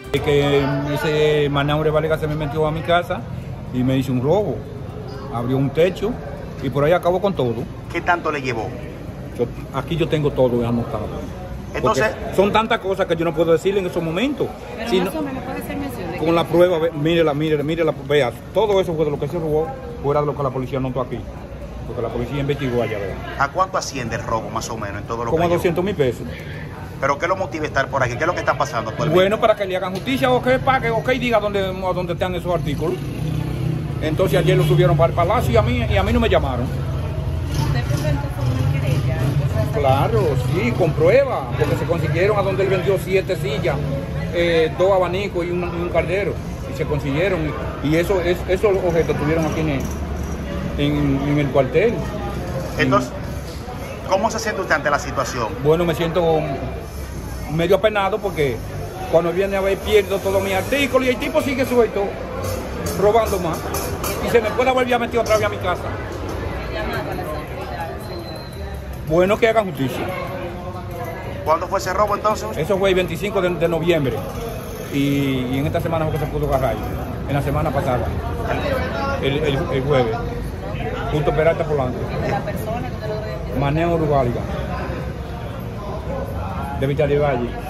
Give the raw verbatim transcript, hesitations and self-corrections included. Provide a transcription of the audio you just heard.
Que ese Manaure Valega se me metió a mi casa y me hizo un robo. Abrió un techo y por ahí acabó con todo. ¿Qué tanto le llevó? Yo, aquí yo tengo todo anotado. Entonces, porque son tantas cosas que yo no puedo decirle en esos momentos. Pero si más no, o menos puede ser mención de con la prueba, mírela, mírela, mírela, vea, todo eso fue de lo que se robó, fuera de lo que la policía notó aquí. Porque la policía investigó allá, ¿verdad? ¿A cuánto asciende el robo más o menos en todo lo Como que a doscientos mil pesos. ¿Pero qué lo motiva a estar por aquí? ¿Qué es lo que está pasando actualmente? Bueno, para que le hagan justicia o que pague o que diga dónde, dónde están esos artículos. Entonces ayer lo subieron para el palacio y a mí, y a mí no me llamaron. ¿Usted presentó una querella? Claro, sí, con prueba, porque se consiguieron a donde él vendió siete sillas, eh, dos abanicos y un, y un caldero. Y se consiguieron. Y, y eso, es, esos objetos estuvieron aquí en el, en, en el cuartel. Entonces, ¿cómo se siente usted ante la situación? Bueno, me siento medio apenado porque cuando viene a ver pierdo todos mis artículos y el tipo sigue suelto, robando más. Y se me puede volver a meter otra vez a mi casa. Bueno, que hagan justicia. ¿Cuándo fue ese robo entonces? Eso fue el veinticinco de, de noviembre. Y, y en esta semana fue que se pudo agarrar. En la semana pasada. El, el, el jueves. Junto a Peralta Polanco. ¿De la persona que usted lo Maneo Uruguáliga. De Vita de Valle.